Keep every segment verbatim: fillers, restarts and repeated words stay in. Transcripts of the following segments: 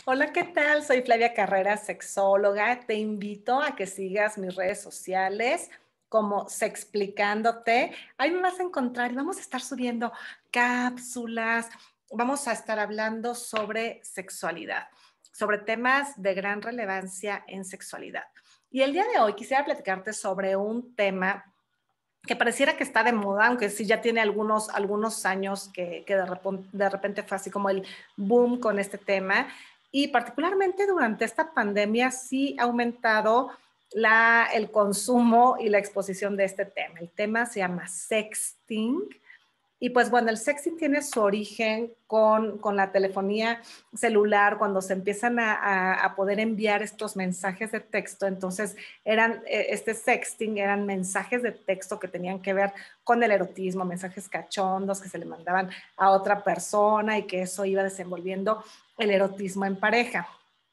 Hola, ¿qué tal? Soy Flavia Carrera, sexóloga. Te invito a que sigas mis redes sociales como Sexplicándote. Ahí me vas a encontrar y vamos a estar subiendo cápsulas. Vamos a estar hablando sobre sexualidad, sobre temas de gran relevancia en sexualidad. Y el día de hoy quisiera platicarte sobre un tema que pareciera que está de moda, aunque sí ya tiene algunos, algunos años que, que de, repente, de repente fue así como el boom con este tema. Y particularmente durante esta pandemia sí ha aumentado la, el consumo y la exposición de este tema. El tema se llama sexting. Y pues bueno, el sexting tiene su origen con, con la telefonía celular, cuando se empiezan a, a, a, poder enviar estos mensajes de texto. Entonces, eran, este sexting eran mensajes de texto que tenían que ver con el erotismo, mensajes cachondos que se le mandaban a otra persona y que eso iba desenvolviendo el erotismo en pareja.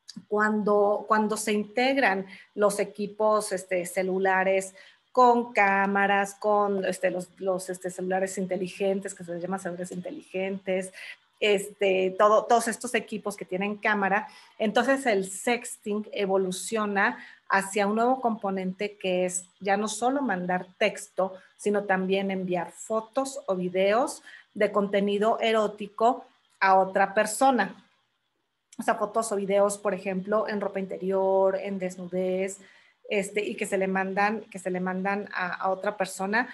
Cuando, cuando se integran los equipos este, celulares con cámaras, con este, los, los este, celulares inteligentes, que se les llama celulares inteligentes, este, todo, todos estos equipos que tienen cámara, entonces el sexting evoluciona hacia un nuevo componente que es ya no solo mandar texto, sino también enviar fotos o videos de contenido erótico a otra persona. O sea, fotos o videos, por ejemplo, en ropa interior, en desnudez, este, y que se le mandan, que se le mandan a, a otra persona.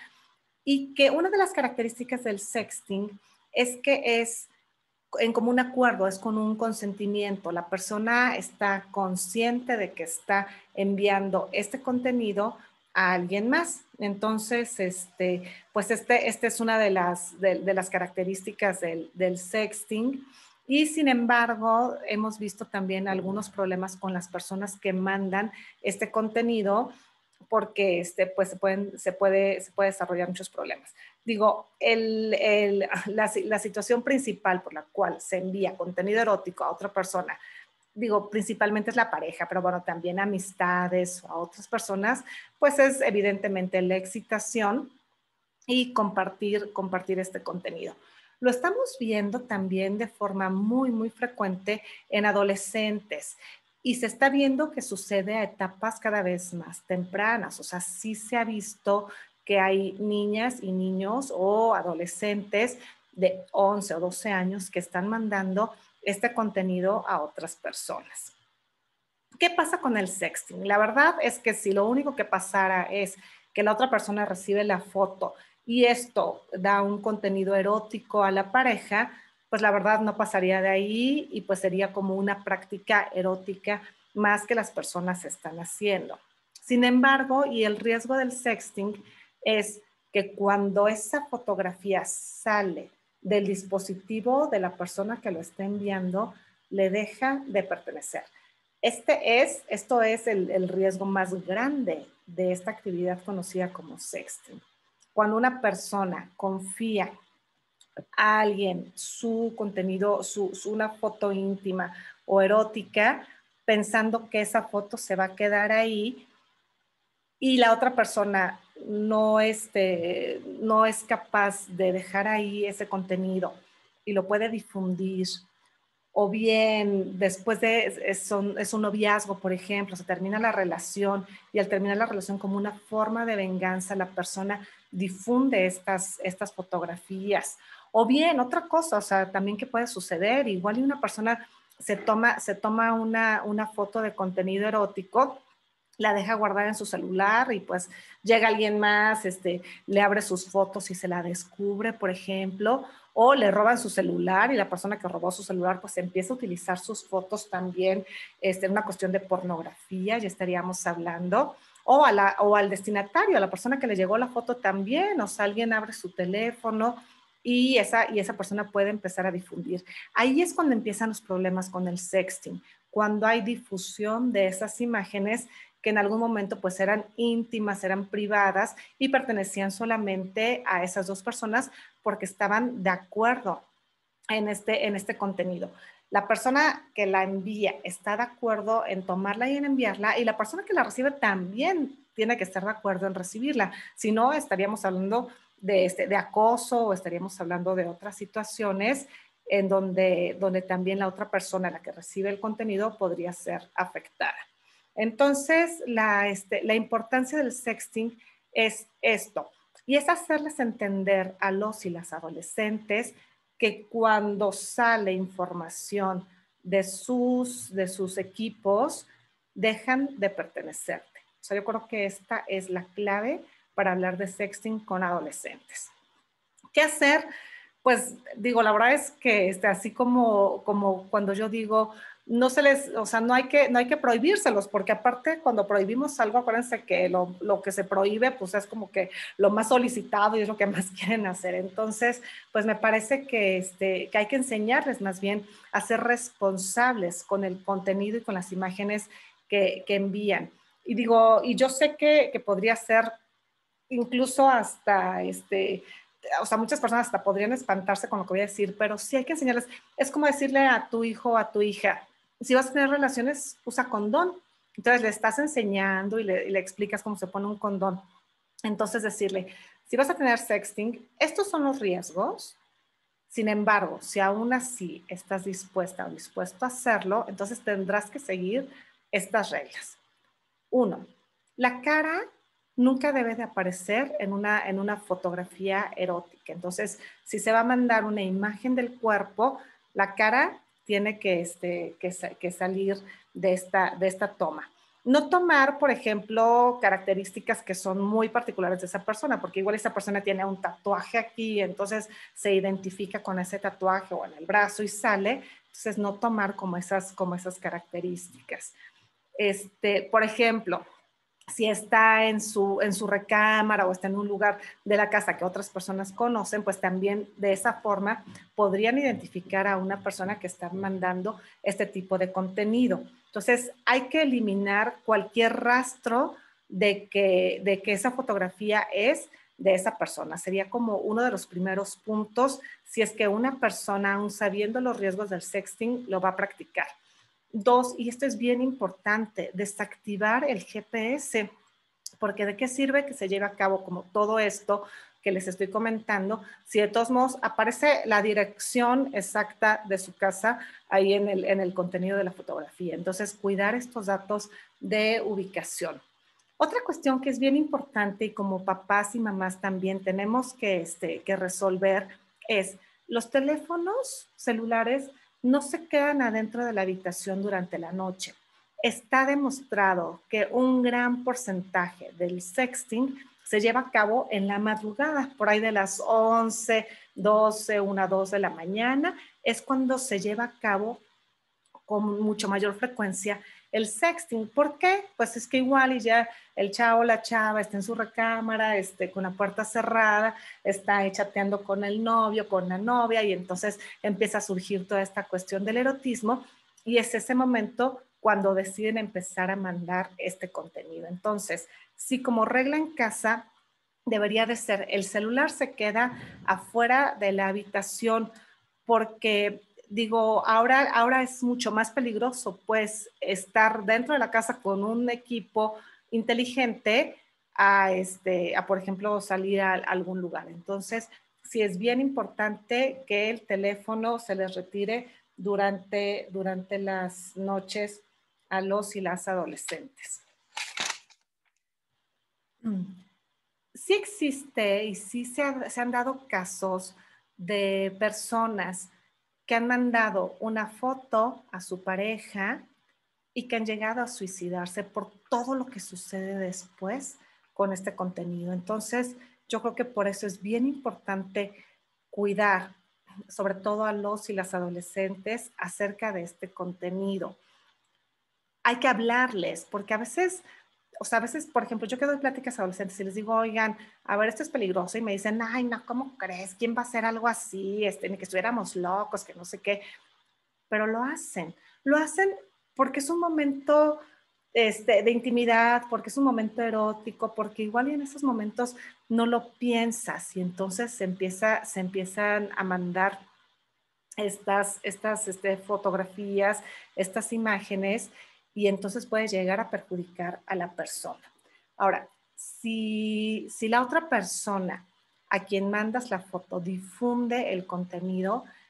Y que una de las características del sexting es que es en común acuerdo, es con un consentimiento. La persona está consciente de que está enviando este contenido a alguien más. Entonces, este, pues este, este es una de las, de, de las características del, del sexting. Y sin embargo, hemos visto también algunos problemas con las personas que mandan este contenido porque este, pues se, pueden, se, puede, se puede desarrollar muchos problemas. Digo, el, el, la, la situación principal por la cual se envía contenido erótico a otra persona, digo, principalmente es la pareja, pero bueno, también amistades o a otras personas, pues es evidentemente la excitación y compartir, compartir este contenido. Lo estamos viendo también de forma muy, muy frecuente en adolescentes y se está viendo que sucede a etapas cada vez más tempranas. O sea, sí se ha visto que hay niñas y niños o adolescentes de once o doce años que están mandando este contenido a otras personas. ¿Qué pasa con el sexting? La verdad es que si lo único que pasara es que la otra persona recibe la foto y esto da un contenido erótico a la pareja, pues la verdad no pasaría de ahí y pues sería como una práctica erótica más que las personas están haciendo. Sin embargo, y el riesgo del sexting es que cuando esa fotografía sale del dispositivo de la persona que lo está enviando, le deja de pertenecer. Este es, esto es el, el riesgo más grande de esta actividad conocida como sexting. Cuando una persona confía a alguien su contenido, su, su, una foto íntima o erótica, pensando que esa foto se va a quedar ahí y la otra persona no, este, no es capaz de dejar ahí ese contenido y lo puede difundir, o bien después de, es, son, es un noviazgo, por ejemplo, se termina la relación y al terminar la relación como una forma de venganza, la persona difunde estas, estas fotografías. O bien, otra cosa, o sea, también que puede suceder, igual y una persona se toma, se toma una, una foto de contenido erótico, la deja guardar en su celular y pues llega alguien más, este, le abre sus fotos y se la descubre, por ejemplo, o le roban su celular y la persona que robó su celular pues empieza a utilizar sus fotos también, este, una cuestión de pornografía, ya estaríamos hablando, o, a la, o al destinatario, a la persona que le llegó la foto también, o sea, alguien abre su teléfono y esa, y esa persona puede empezar a difundir. Ahí es cuando empiezan los problemas con el sexting, cuando hay difusión de esas imágenes que en algún momento pues eran íntimas, eran privadas y pertenecían solamente a esas dos personas porque estaban de acuerdo en este, en este contenido. La persona que la envía está de acuerdo en tomarla y en enviarla y la persona que la recibe también tiene que estar de acuerdo en recibirla. Si no, estaríamos hablando de, este, de acoso o estaríamos hablando de otras situaciones en donde, donde también la otra persona, la que recibe el contenido, podría ser afectada. Entonces, la, este, la importancia del sexting es esto, y es hacerles entender a los y las adolescentes que cuando sale información de sus, de sus equipos, dejan de pertenecerte. O sea, yo creo que esta es la clave para hablar de sexting con adolescentes. ¿Qué hacer? Pues digo, la verdad es que este, así como, como cuando yo digo, no se les, o sea, no hay que, no hay que prohibírselos, porque aparte cuando prohibimos algo, acuérdense que lo, lo que se prohíbe, pues es como que lo más solicitado y es lo que más quieren hacer. Entonces, pues me parece que, este, que hay que enseñarles más bien a ser responsables con el contenido y con las imágenes que, que envían. Y digo, y yo sé que, que podría ser incluso hasta, este, o sea, muchas personas hasta podrían espantarse con lo que voy a decir, pero sí hay que enseñarles. Es como decirle a tu hijo o a tu hija, si vas a tener relaciones, usa condón. Entonces le estás enseñando y le, y le explicas cómo se pone un condón. Entonces decirle, si vas a tener sexting, estos son los riesgos. Sin embargo, si aún así estás dispuesta o dispuesto a hacerlo, entonces tendrás que seguir estas reglas. Uno, la cara nunca debe de aparecer en una, en una fotografía erótica. Entonces, si se va a mandar una imagen del cuerpo, la cara tiene que, este, que, que salir de esta, de esta toma. No tomar, por ejemplo, características que son muy particulares de esa persona, porque igual esa persona tiene un tatuaje aquí, entonces se identifica con ese tatuaje o en el brazo y sale. Entonces, no tomar como esas, como esas características. Este, por ejemplo, si está en su, en su recámara o está en un lugar de la casa que otras personas conocen, pues también de esa forma podrían identificar a una persona que está mandando este tipo de contenido. Entonces, hay que eliminar cualquier rastro de que, de que esa fotografía es de esa persona. Sería como uno de los primeros puntos si es que una persona, aún sabiendo los riesgos del sexting, lo va a practicar. Dos, y esto es bien importante, desactivar el G P S, porque ¿de qué sirve que se lleve a cabo como todo esto que les estoy comentando si de todos modos aparece la dirección exacta de su casa ahí en el, en el contenido de la fotografía? Entonces, cuidar estos datos de ubicación. Otra cuestión que es bien importante y como papás y mamás también tenemos que, este, que resolver es los teléfonos celulares no se quedan adentro de la habitación durante la noche. Está demostrado que un gran porcentaje del sexting se lleva a cabo en la madrugada, por ahí de las once, doce, una, dos de la mañana, es cuando se lleva a cabo con mucho mayor frecuencia el sexting. ¿Por qué? Pues es que igual y ya el chavo o la chava está en su recámara, este, con la puerta cerrada, está ahí chateando con el novio, con la novia, y entonces empieza a surgir toda esta cuestión del erotismo, y es ese momento cuando deciden empezar a mandar este contenido. Entonces, sí, como regla en casa, debería de ser, el celular se queda afuera de la habitación, porque digo, ahora, ahora es mucho más peligroso pues estar dentro de la casa con un equipo inteligente a, este, a por ejemplo, salir a, a algún lugar. Entonces, sí es bien importante que el teléfono se les retire durante, durante las noches a los y las adolescentes. Sí existe y sí se, ha, se han dado casos de personas que han mandado una foto a su pareja y que han llegado a suicidarse por todo lo que sucede después con este contenido. Entonces, yo creo que por eso es bien importante cuidar, sobre todo a los y las adolescentes, acerca de este contenido. Hay que hablarles, porque a veces, o sea, a veces, por ejemplo, yo que doy pláticas a adolescentes y les digo, oigan, a ver, esto es peligroso, y me dicen, ay, no, ¿cómo crees? ¿Quién va a hacer algo así? Este, ni que estuviéramos locos, que no sé qué. Pero lo hacen, lo hacen porque es un momento este, de intimidad, porque es un momento erótico, porque igual y en esos momentos no lo piensas y entonces se, empieza, se empiezan a mandar estas, estas este, fotografías, estas imágenes, y entonces puede llegar a perjudicar a la persona. Ahora, si, si la otra persona a quien mandas la foto difunde el contenido,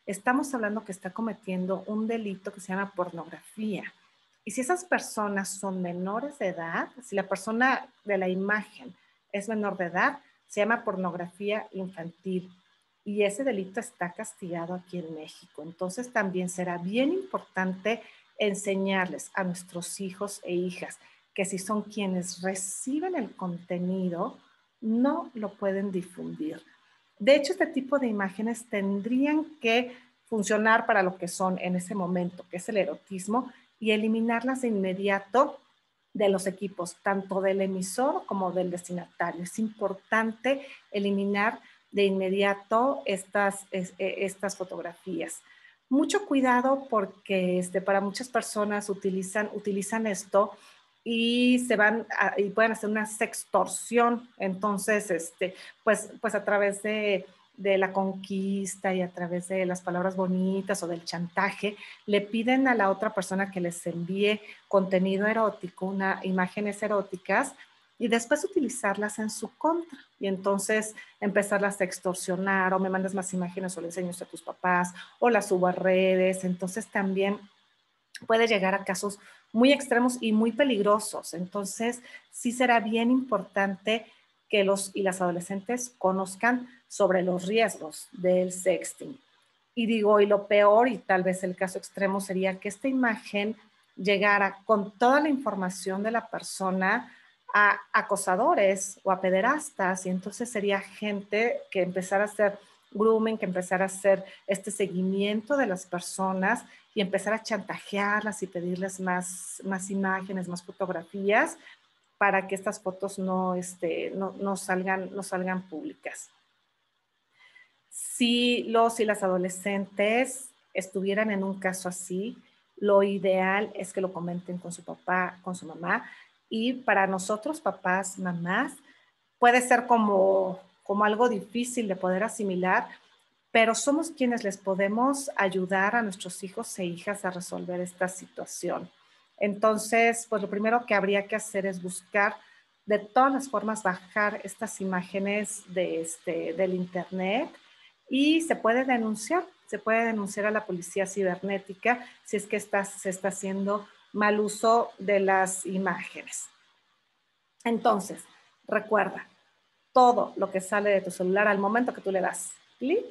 estamos hablando que está cometiendo un delito que se llama pornografía. Y si esas personas son menores de edad, si la persona de la imagen es menor de edad, se llama pornografía infantil. Y ese delito está castigado aquí en México. Entonces también será bien importante enseñarles a nuestros hijos e hijas que si son quienes reciben el contenido, no lo pueden difundir. De hecho, este tipo de imágenes tendrían que funcionar para lo que son en ese momento, que es el erotismo, y eliminarlas de inmediato de los equipos, tanto del emisor como del destinatario. Es importante eliminar de inmediato estas, es, estas fotografías. Mucho cuidado porque este, para muchas personas utilizan, utilizan esto y se van a, y pueden hacer una sextorsión. Entonces, este, pues, pues a través de, de la conquista y a través de las palabras bonitas o del chantaje, le piden a la otra persona que les envíe contenido erótico, una, imágenes eróticas, y después utilizarlas en su contra. Y entonces empezarlas a extorsionar, o me mandas más imágenes o le enseño a tus papás, o las subo a redes. Entonces también puede llegar a casos muy extremos y muy peligrosos. Entonces, sí será bien importante que los y las adolescentes conozcan sobre los riesgos del sexting. Y digo, y lo peor, y tal vez el caso extremo, sería que esta imagen llegara con toda la información de la persona a acosadores o a pederastas, y entonces sería gente que empezara a hacer grooming, que empezara a hacer este seguimiento de las personas y empezar a chantajearlas y pedirles más, más imágenes, más fotografías para que estas fotos no, este, no, no, salgan, no salgan públicas. Si los y las adolescentes estuvieran en un caso así, lo ideal es que lo comenten con su papá, con su mamá. Y para nosotros, papás, mamás, puede ser como, como algo difícil de poder asimilar, pero somos quienes les podemos ayudar a nuestros hijos e hijas a resolver esta situación. Entonces, pues lo primero que habría que hacer es buscar de todas las formas bajar estas imágenes de este, del internet, y se puede denunciar, se puede denunciar a la policía cibernética si es que está, se está haciendo mal uso de las imágenes. Entonces, recuerda, todo lo que sale de tu celular al momento que tú le das clic,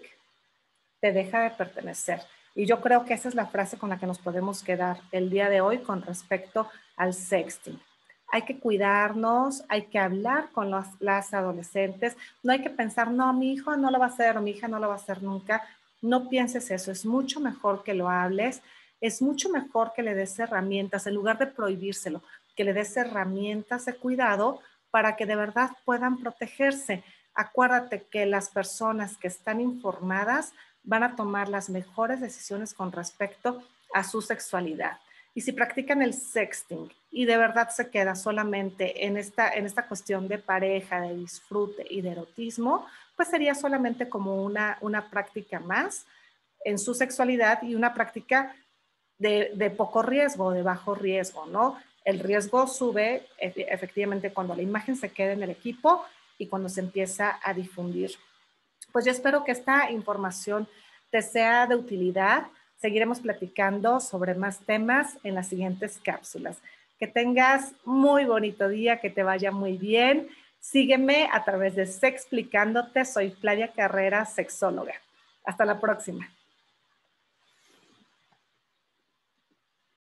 te deja de pertenecer. Y yo creo que esa es la frase con la que nos podemos quedar el día de hoy con respecto al sexting. Hay que cuidarnos, hay que hablar con los, las adolescentes. No hay que pensar, no, mi hijo no lo va a hacer o mi hija no lo va a hacer nunca. No pienses eso. Es mucho mejor que lo hables. Es mucho mejor que le des herramientas, en lugar de prohibírselo, que le des herramientas de cuidado para que de verdad puedan protegerse. Acuérdate que las personas que están informadas van a tomar las mejores decisiones con respecto a su sexualidad. Y si practican el sexting y de verdad se queda solamente en esta, en esta cuestión de pareja, de disfrute y de erotismo, pues sería solamente como una, una práctica más en su sexualidad y una práctica de, de poco riesgo, de bajo riesgo, ¿no? El riesgo sube efectivamente cuando la imagen se queda en el equipo y cuando se empieza a difundir. Pues yo espero que esta información te sea de utilidad. Seguiremos platicando sobre más temas en las siguientes cápsulas. Que tengas muy bonito día, que te vaya muy bien. Sígueme a través de Sexplicándote. Soy Flavia Carrera, sexóloga. Hasta la próxima.